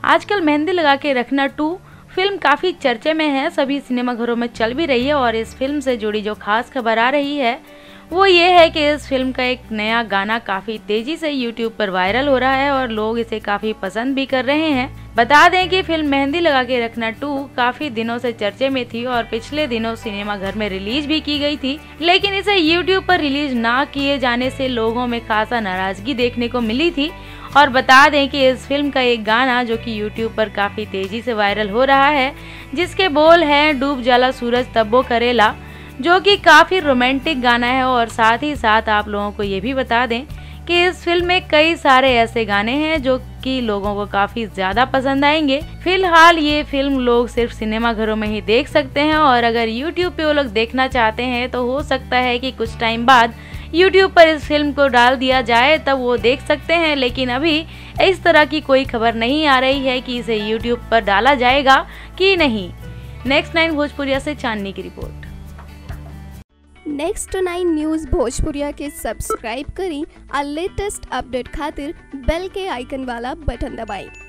आजकल मेहंदी लगा के रखना 2 फिल्म काफ़ी चर्चे में है, सभी सिनेमाघरों में चल भी रही है। और इस फिल्म से जुड़ी जो खास खबर आ रही है वो ये है कि इस फिल्म का एक नया गाना काफ़ी तेज़ी से YouTube पर वायरल हो रहा है और लोग इसे काफ़ी पसंद भी कर रहे हैं। बता दें कि फिल्म मेहंदी लगा के रखना 2 काफ़ी दिनों से चर्चे में थी और पिछले दिनों सिनेमाघर में रिलीज भी की गई थी, लेकिन इसे YouTube पर रिलीज ना किए जाने से लोगों में खासा नाराजगी देखने को मिली थी। और बता दें कि इस फिल्म का एक गाना जो कि YouTube पर काफ़ी तेज़ी से वायरल हो रहा है, जिसके बोल हैं डूब जाला सूरज तब्बो करेला, जो कि काफ़ी रोमांटिक गाना है। और साथ ही साथ आप लोगों को ये भी बता दें कि इस फिल्म में कई सारे ऐसे गाने हैं जो कि लोगों को काफ़ी ज़्यादा पसंद आएंगे। फिलहाल ये फिल्म लोग सिर्फ सिनेमाघरों में ही देख सकते हैं और अगर YouTube पे वो लोग देखना चाहते हैं तो हो सकता है कि कुछ टाइम बाद YouTube पर इस फिल्म को डाल दिया जाए, तब वो देख सकते हैं। लेकिन अभी इस तरह की कोई खबर नहीं आ रही है कि इसे YouTube पर डाला जाएगा कि नहीं। नेक्स्ट 9 भोजपुरिया से चांदनी की रिपोर्ट। नेक्स्ट 9 न्यूज़ भोजपुरिया के सब्सक्राइब करी और लेटेस्ट अपडेट खातिर बेल के आइकन वाला बटन दबाएं।